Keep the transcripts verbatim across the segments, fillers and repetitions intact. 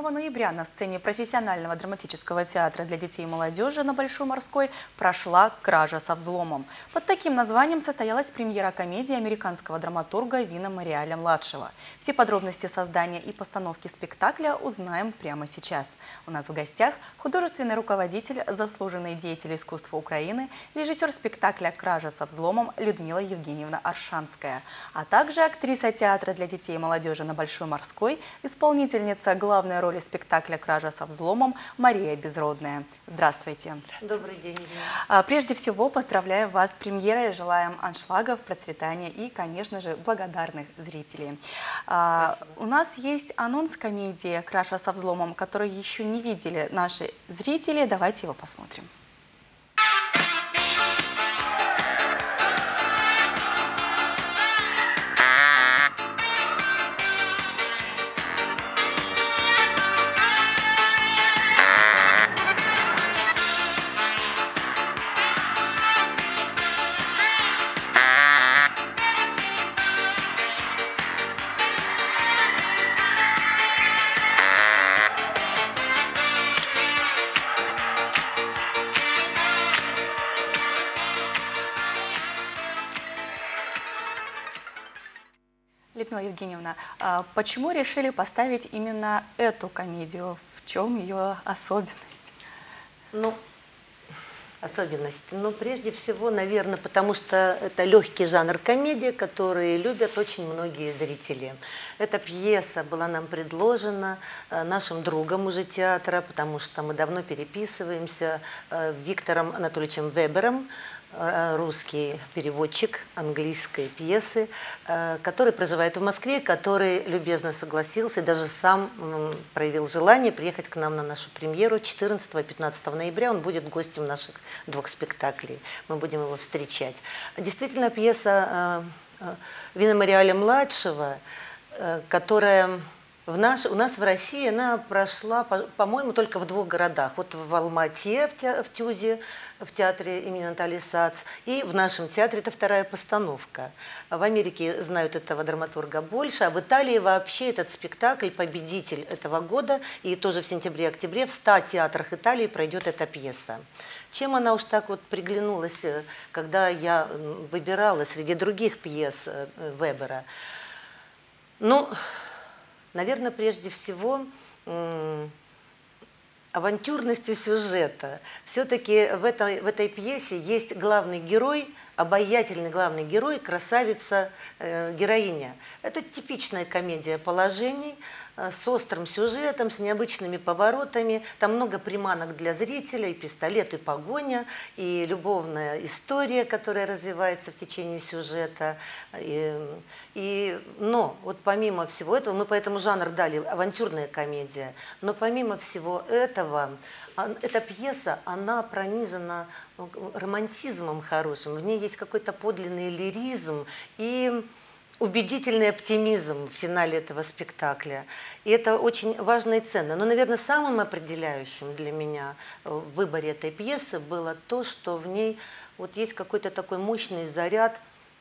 седьмого ноября на сцене профессионального драматического театра для детей и молодежи на Большой Морской прошла «Кража со взломом». Под таким названием состоялась премьера комедии американского драматурга Вина Мариаля-младшего. Все подробности создания и постановки спектакля узнаем прямо сейчас. У нас в гостях художественный руководитель, заслуженный деятель искусства Украины, режиссер спектакля «Кража со взломом» Людмила Евгеньевна Аршанская, а также актриса театра для детей и молодежи на Большой Морской, исполнительница главной роли спектакля «Кража со взломом» Мария Безродная. Здравствуйте. Добрый день, Ирина. Прежде всего, поздравляю вас с премьерой, желаем аншлагов, процветания и, конечно же, благодарных зрителей. Спасибо. У нас есть анонс комедии «Кража со взломом», который еще не видели наши зрители. Давайте его посмотрим. Людмила Евгеньевна, почему решили поставить именно эту комедию? В чем ее особенность? Ну, особенность. Ну, прежде всего, наверное, потому что это легкий жанр комедии, который любят очень многие зрители. Эта пьеса была нам предложена нашим другом уже театра, потому что мы давно переписываемся, Виктором Анатольевичем Вебером, русский переводчик английской пьесы, который проживает в Москве, который любезно согласился и даже сам проявил желание приехать к нам на нашу премьеру четырнадцатого-пятнадцатого ноября. Он будет гостем наших двух спектаклей. Мы будем его встречать. Действительно, пьеса Вина Мариаля-младшего, которая... В наш, у нас в России она прошла, по-моему, только в двух городах. Вот в Алма-Ате, в, те, в ТЮЗе, в театре имени Натальи Сац, и в нашем театре это вторая постановка. В Америке знают этого драматурга больше, а в Италии вообще этот спектакль победитель этого года, и тоже в сентябре-октябре в ста театрах Италии пройдет эта пьеса. Чем она уж так вот приглянулась, когда я выбирала среди других пьес Вебера? Ну... Наверное, прежде всего, авантюрностью сюжета. Все-таки в этой, в этой пьесе есть главный герой, обаятельный главный герой, красавица, э, героиня. Это типичная комедия положений, э, с острым сюжетом, с необычными поворотами. Там много приманок для зрителя, и пистолет, и погоня, и любовная история, которая развивается в течение сюжета. И, и, но вот помимо всего этого, мы поэтому жанр дали авантюрная комедия, но помимо всего этого, эта пьеса, она пронизана романтизмом хорошим, в ней есть какой-то подлинный лиризм и убедительный оптимизм в финале этого спектакля. И это очень важно и ценно. Но, наверное, самым определяющим для меня в выборе этой пьесы было то, что в ней вот есть какой-то такой мощный заряд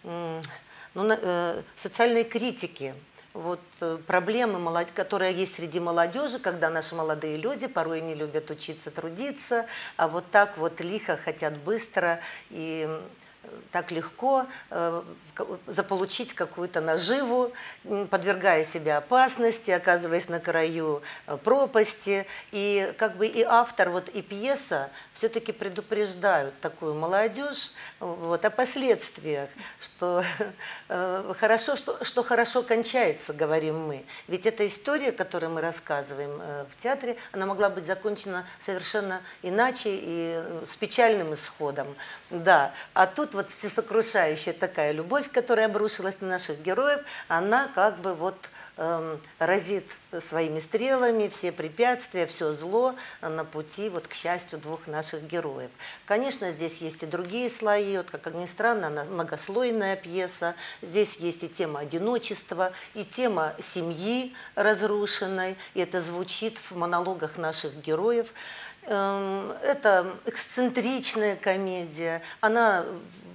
ну, социальной критики. Вот проблемы, которые есть среди молодежи, когда наши молодые люди порой не любят учиться, трудиться, а вот так вот лихо хотят быстро и так легко э, заполучить какую-то наживу, подвергая себя опасности, оказываясь на краю пропасти. И как бы и автор, вот, и пьеса все-таки предупреждают такую молодежь вот, о последствиях, что, э, хорошо, что, что хорошо кончается, говорим мы. Ведь эта история, которую мы рассказываем э, в театре, она могла быть закончена совершенно иначе и с печальным исходом. Да. А тут вот всесокрушающая такая любовь, которая обрушилась на наших героев, она как бы вот эм, разит своими стрелами все препятствия, все зло на пути вот к счастью двух наших героев. Конечно, здесь есть и другие слои, вот, как ни странно, она многослойная пьеса. Здесь есть и тема одиночества, и тема семьи разрушенной, и это звучит в монологах наших героев. Это эксцентричная комедия, она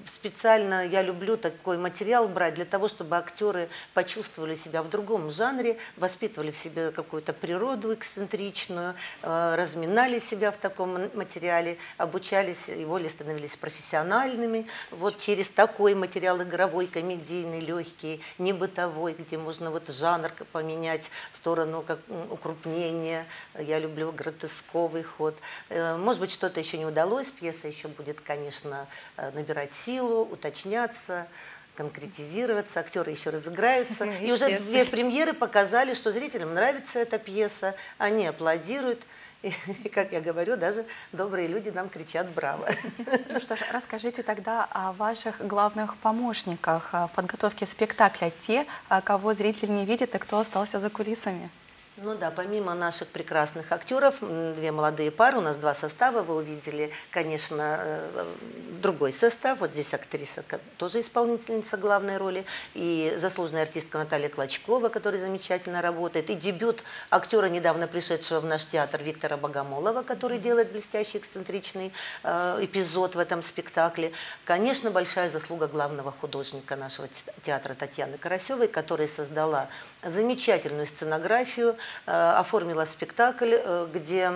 специально я люблю такой материал брать для того, чтобы актеры почувствовали себя в другом жанре, воспитывали в себе какую-то природу эксцентричную, разминали себя в таком материале, обучались и более становились профессиональными. Вот через такой материал игровой, комедийный, легкий, не бытовой, где можно вот жанр поменять в сторону как укрупнения. Я люблю гротесковый ход. Может быть, что-то еще не удалось, пьеса еще будет, конечно, набирать силу, уточняться, конкретизироваться, актеры еще разыграются. И уже две премьеры показали, что зрителям нравится эта пьеса, они аплодируют. И, как я говорю, даже добрые люди нам кричат «Браво!». Ну что ж, расскажите тогда о ваших главных помощниках в подготовке спектакля, те, кого зритель не видит и кто остался за кулисами. Ну да, помимо наших прекрасных актеров, две молодые пары, у нас два состава, вы увидели, конечно, другой состав. Вот здесь актриса, тоже исполнительница главной роли, и заслуженная артистка Наталья Клочкова, которая замечательно работает, и дебют актера, недавно пришедшего в наш театр, Виктора Богомолова, который делает блестящий эксцентричный эпизод в этом спектакле. Конечно, большая заслуга главного художника нашего театра Татьяны Карасевой, которая создала замечательную сценографию, оформила спектакль, где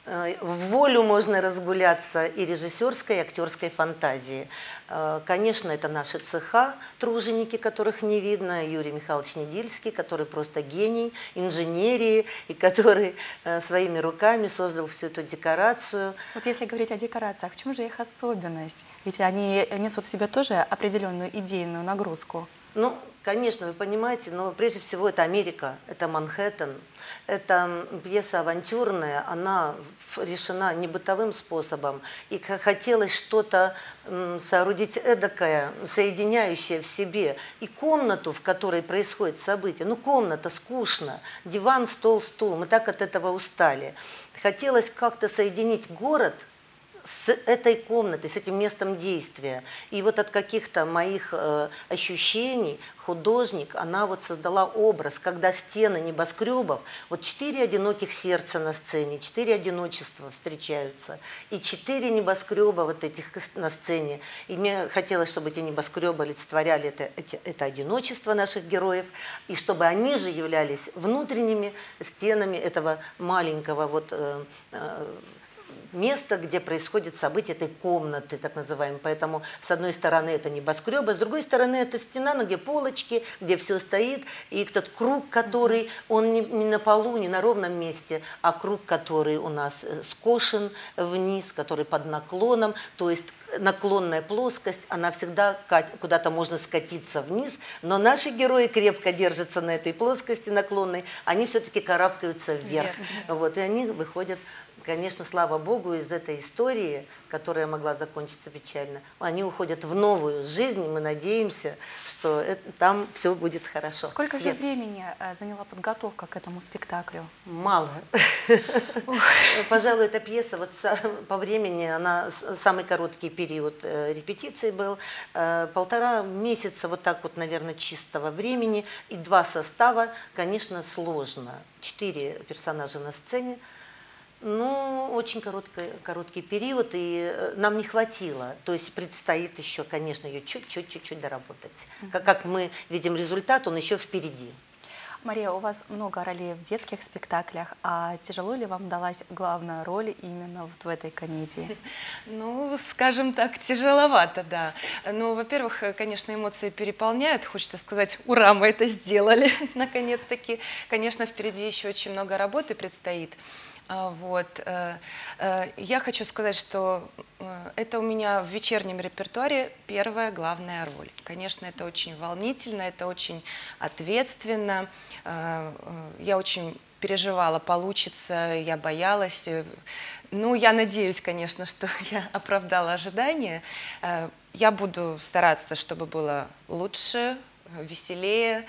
в волю можно разгуляться и режиссерской, и актерской фантазии. Конечно, это наши цеха, труженики, которых не видно, Юрий Михайлович Недильский, который просто гений инженерии, и который своими руками создал всю эту декорацию. Вот если говорить о декорациях, в чем же их особенность? Ведь они несут в себе тоже определенную идейную нагрузку. Ну, конечно, вы понимаете, но прежде всего это Америка, это Манхэттен, это пьеса авантюрная, она решена не бытовым способом, и хотелось что-то соорудить эдакое, соединяющее в себе и комнату, в которой происходит событие. Ну, комната скучно, диван, стол, стул, мы так от этого устали. Хотелось как-то соединить город с этой комнатой, с этим местом действия. И вот от каких-то моих э, ощущений художник, она вот создала образ, когда стены небоскребов, вот четыре одиноких сердца на сцене, четыре одиночества встречаются, и четыре небоскреба вот этих на сцене. И мне хотелось, чтобы эти небоскребы олицетворяли это, это, это одиночество наших героев, и чтобы они же являлись внутренними стенами этого маленького вот э, э, место, где происходит событие этой комнаты, так называемой. Поэтому с одной стороны это небоскребы, с другой стороны это стена, где полочки, где все стоит, и этот круг, который, он не, не на полу, не на ровном месте, а круг, который у нас скошен вниз, который под наклоном, то есть наклонная плоскость, она всегда куда-то можно скатиться вниз, но наши герои крепко держатся на этой плоскости наклонной, они все-таки карабкаются вверх, вот, и они выходят. Конечно, слава Богу, из этой истории, которая могла закончиться печально, они уходят в новую жизнь, и мы надеемся, что это, там все будет хорошо. Сколько Свет. же времени заняла подготовка к этому спектаклю? Мало. Пожалуй, эта пьеса, вот по времени, она самый короткий период репетиции был, полтора месяца вот так вот, наверное, чистого времени, и два состава, конечно, сложно. Четыре персонажа на сцене. Ну, очень короткий, короткий период, и нам не хватило. То есть предстоит еще, конечно, ее чуть-чуть доработать. Как, как мы видим результат, он еще впереди. Мария, у вас много ролей в детских спектаклях, а тяжело ли вам далась главная роль именно вот в этой комедии? Ну, скажем так, тяжеловато, да. Ну, во-первых, конечно, эмоции переполняют. Хочется сказать, ура, мы это сделали, наконец-таки. Конечно, впереди еще очень много работы предстоит. Вот. Я хочу сказать, что это у меня в вечернем репертуаре первая главная роль. Конечно, это очень волнительно, это очень ответственно. Я очень переживала, получится, я боялась. Ну, я надеюсь, конечно, что я оправдала ожидания. Я буду стараться, чтобы было лучше, веселее,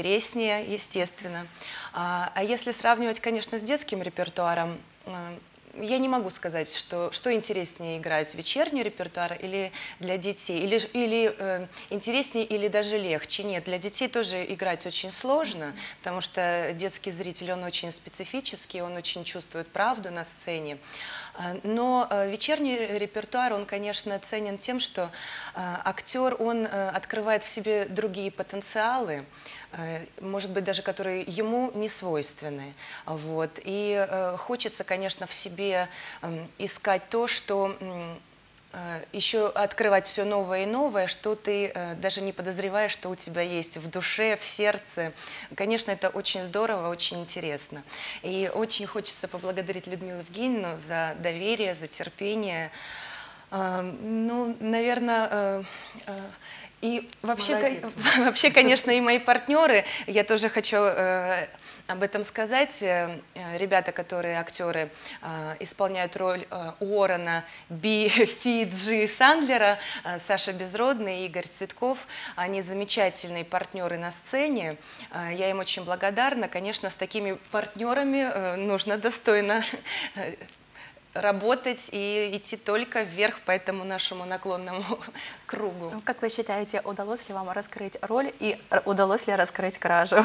интереснее, естественно. А если сравнивать, конечно, с детским репертуаром, я не могу сказать, что, что интереснее играть, вечерний репертуар или для детей, или, или э, интереснее, или даже легче. Нет, для детей тоже играть очень сложно, потому что детский зритель, он очень специфический, он очень чувствует правду на сцене. Но вечерний репертуар, он, конечно, ценен тем, что актер, он открывает в себе другие потенциалы, может быть, даже которые ему не свойственны. Вот. И хочется, конечно, в себе искать то, что еще открывать все новое и новое, что ты даже не подозреваешь, что у тебя есть в душе, в сердце. Конечно, это очень здорово, очень интересно. И очень хочется поблагодарить Людмилу Евгеньевну за доверие, за терпение. Ну, наверное, и вообще, вообще, конечно, и мои партнеры, я тоже хочу об этом сказать. Ребята, которые актеры, исполняют роль Уоррена, Би, Фи, Джи Сандлера, Саша Безродный и Игорь Цветков, они замечательные партнеры на сцене. Я им очень благодарна. Конечно, с такими партнерами нужно достойно работать и идти только вверх по этому нашему наклонному кругу. Как вы считаете, удалось ли вам раскрыть роль и удалось ли раскрыть кражу?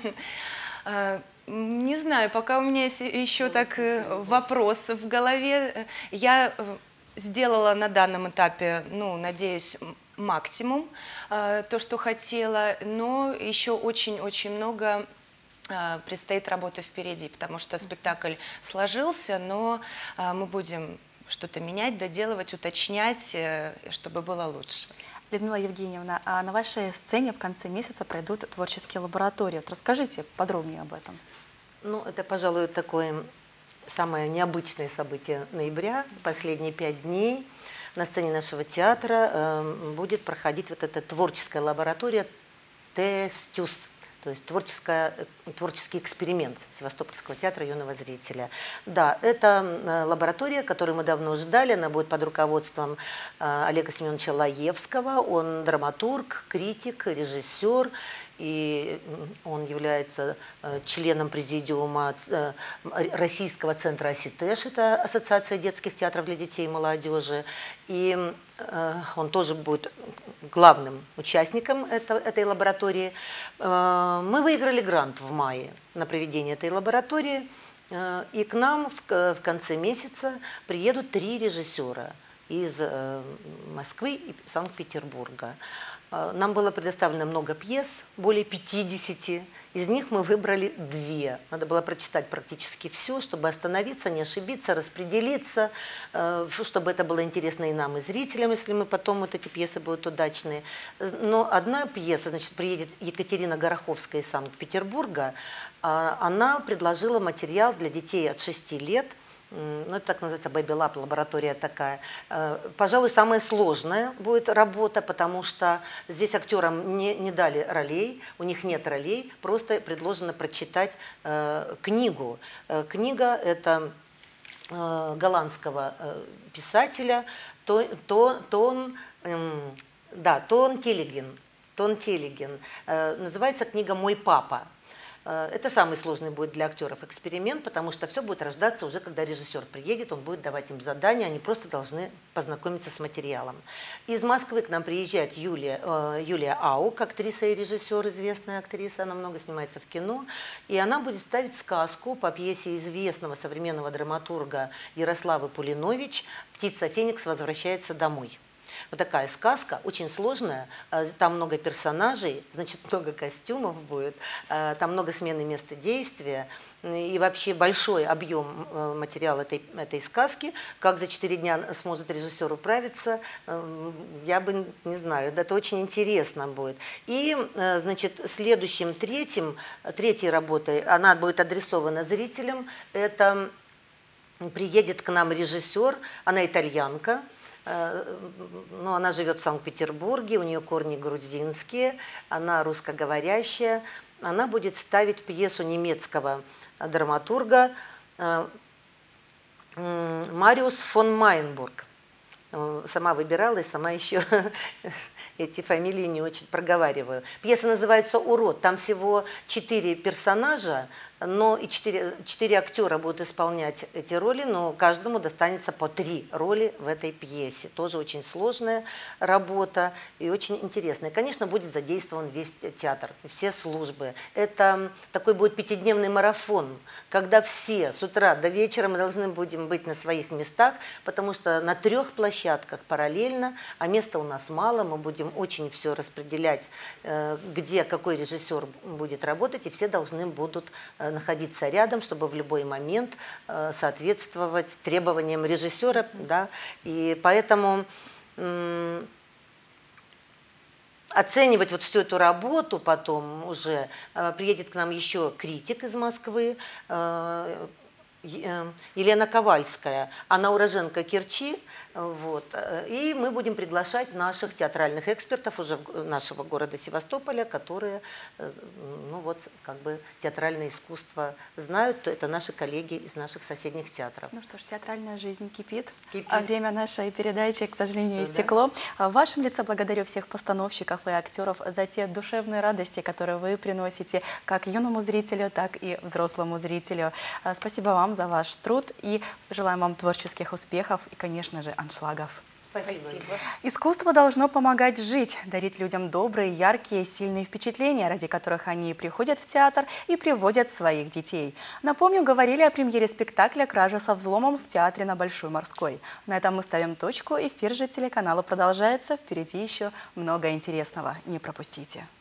Не знаю, пока у меня есть еще так вопрос в голове. Я сделала на данном этапе, ну, надеюсь, максимум, то, что хотела, но еще очень-очень много предстоит работы впереди, потому что спектакль сложился, но мы будем что-то менять, доделывать, уточнять, чтобы было лучше. Людмила Евгеньевна, а на вашей сцене в конце месяца пройдут творческие лаборатории. Вот расскажите подробнее об этом. Ну, это, пожалуй, такое самое необычное событие ноября. Последние пять дней на сцене нашего театра э, будет проходить вот эта творческая лаборатория «Тестюс». То есть творческая, творческий эксперимент Севастопольского театра юного зрителя. Да, это лаборатория, которую мы давно ждали. Она будет под руководством Олега Семеновича Лаевского. Он драматург, критик, режиссер. И он является членом президиума Российского центра АСИТЭШ, это Ассоциация детских театров для детей и молодежи. И он тоже будет главным участником этой лаборатории. Мы выиграли грант в мае на проведение этой лаборатории. И к нам в конце месяца приедут три режиссера из Москвы и Санкт-Петербурга. Нам было предоставлено много пьес, более пятидесяти. Из них мы выбрали две. Надо было прочитать практически все, чтобы остановиться, не ошибиться, распределиться, чтобы это было интересно и нам, и зрителям, если мы потом вот эти пьесы будут удачные. Но одна пьеса, значит, приедет Екатерина Гороховская из Санкт-Петербурга. Она предложила материал для детей от шести лет. Ну, это так называется Baby Lab, лаборатория такая. Пожалуй, самая сложная будет работа, потому что здесь актерам не, не дали ролей, у них нет ролей, просто предложено прочитать э, книгу. Э, книга – это э, голландского э, писателя то, то, Тон, э, да, Тон Телеген. Тон Телеген. Э, называется книга «Мой папа». Это самый сложный будет для актеров эксперимент, потому что все будет рождаться уже, когда режиссер приедет, он будет давать им задания, они просто должны познакомиться с материалом. Из Москвы к нам приезжает Юлия, э, Юлия Аук, актриса и режиссер, известная актриса, она много снимается в кино, и она будет ставить сказку по пьесе известного современного драматурга Ярославы Пулинович «Птица Феникс возвращается домой». Вот такая сказка, очень сложная, там много персонажей, значит, много костюмов будет, там много смены места действия и вообще большой объем материала этой, этой сказки. Как за четыре дня сможет режиссер управиться, я бы не знаю, это очень интересно будет. И, значит, следующим, третьим, третьей работой, она будет адресована зрителям, это приедет к нам режиссер, она итальянка. Но она живет в Санкт-Петербурге, у нее корни грузинские, она русскоговорящая. Она будет ставить пьесу немецкого драматурга Мариус фон Майнбург. э, сама выбирала и сама еще эти фамилии не очень проговариваю. Пьеса называется «Урод». Там всего четыре персонажа, но и четыре, четыре актера будут исполнять эти роли, но каждому достанется по три роли в этой пьесе. Тоже очень сложная работа и очень интересная. Конечно, будет задействован весь театр, все службы. Это такой будет пятидневный марафон, когда все с утра до вечера мы должны будем быть на своих местах, потому что на трех площадках параллельно, а места у нас мало, мы будем очень все распределять, где какой режиссер будет работать, и все должны будут находиться рядом, чтобы в любой момент соответствовать требованиям режиссера, да, и поэтому оценивать вот всю эту работу потом уже приедет к нам еще критик из Москвы, Елена Ковальская, она уроженка Керчи, вот, и мы будем приглашать наших театральных экспертов уже нашего города Севастополя, которые, ну вот, как бы театральное искусство знают, это наши коллеги из наших соседних театров. Ну что ж, театральная жизнь кипит, кипит. А время нашей передачи, к сожалению, Что, истекло. Да? В вашем лице благодарю всех постановщиков и актеров за те душевные радости, которые вы приносите как юному зрителю, так и взрослому зрителю. Спасибо вам за ваш труд и желаем вам творческих успехов и, конечно же, аншлагов. Спасибо. Спасибо. Искусство должно помогать жить, дарить людям добрые, яркие, сильные впечатления, ради которых они приходят в театр и приводят своих детей. Напомню, говорили о премьере спектакля «Кража со взломом» в театре на Большой Морской. На этом мы ставим точку. Эфир же телеканала продолжается. Впереди еще много интересного. Не пропустите.